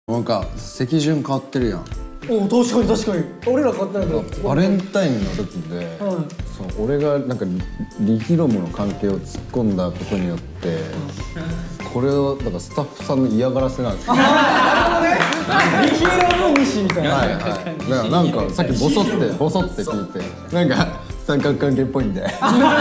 なんか席順変わってるやん。 おお、確かに確かに。俺ら買ったんだ。 バレンタインの時で、その俺がなんかリヒロムの関係を突っ込んだことによって、これをだからスタッフさんの嫌がらせなんですよ。 リヒロム西みたいな。 はいはい。だからなんかさっきボソって聞いて、なんか三角関係っぽいんで。なん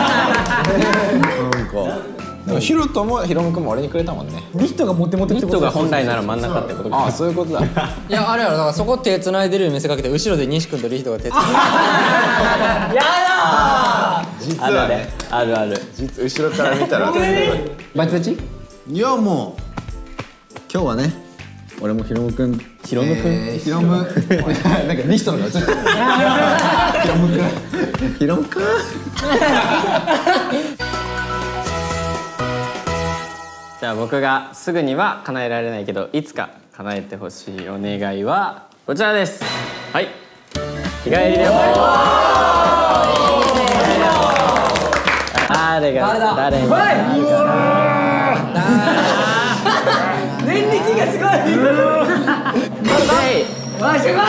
か。 でもヒロトもヒロム君も俺にくれたもんね。 リヒトがモテモテってことリヒトが本来なら真ん中ってことか。 ああ、そういうことだ。 いや、あれやろ、だからそこ手繋いでるように見せかけて後ろで西君とリヒトが手繋いでる。 やだ実はね、 あるある。 実後ろから見たらバチバチ？ いやもう今日はね、俺もヒロムくん、 ヒロムくん、 ヒロム、なんかリヒトのが映ってる。ヒロムくん、ヒロムくん。 じゃあ僕がすぐには叶えられないけどいつか叶えてほしいお願いはこちらです。はい。日帰り旅行。誰が誰になるかな。 年力がすごい。わあ、すごい。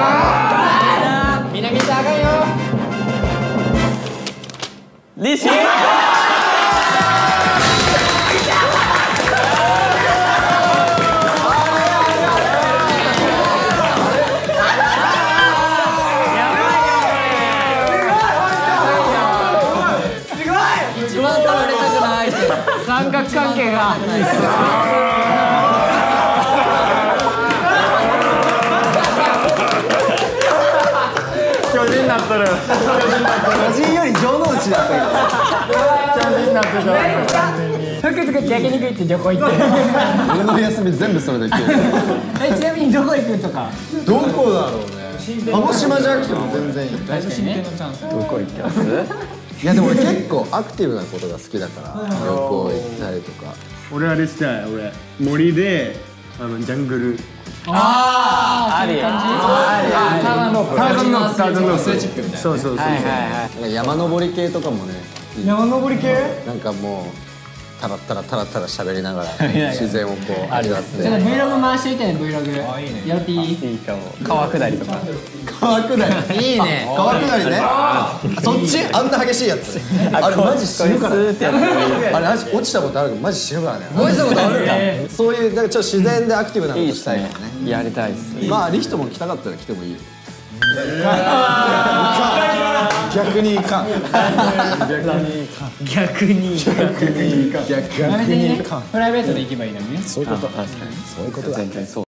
みんな見てあかんよ。リシー。三角関係が巨人になっとる。 巨人より城之内だったけど。 巨人になってた。 服作って焼肉行って旅行行って。 俺の休み全部それで消える。 ちなみにどこ行くとか。 どこだろうね。鹿児島じゃなくても全然いい。 大丈夫ね。チャンス。 どこ行きます？ いやでも俺結構アクティブなことが好きだから旅行行ったりとか。 俺あれしたい。俺森でジャングル。 あり。 ターザンロープ。 ターザンロープ。ターザンロープ。そうそうそう。 はいはいはい。 なんか山登り系とかもね。 山登り系？ なんかもうタラッタラ喋りながら自然をこう味わって。 じゃあ Vlog 回していたね Vlog。やっていい？ いいかも。川下りとか。 川下り。 いいね。 川下りね。そっちあんな激しいやつ。あれマジ死ぬから。あれ落ちたことあるけどマジ死ぬからね。 落ちたことあるか。 そういうなんかちょっと自然でアクティブなことしたいからね。 やりたいっす。 まあリヒトも来たかったら来てもいいよ。逆にいかん。 逆に逆にいかん。 プライベートで行けばいいのにね。 そういうこと。 確かに。そういうことだ。全然そう。